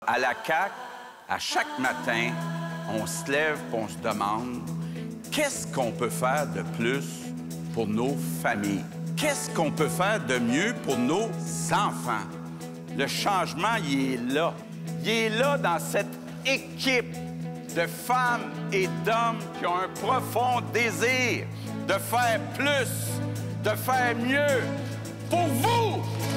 À la CAQ, à chaque matin, on se lève et on se demande qu'est-ce qu'on peut faire de plus pour nos familles? Qu'est-ce qu'on peut faire de mieux pour nos enfants? Le changement, il est là. Il est là dans cette équipe de femmes et d'hommes qui ont un profond désir de faire plus, de faire mieux pour vous!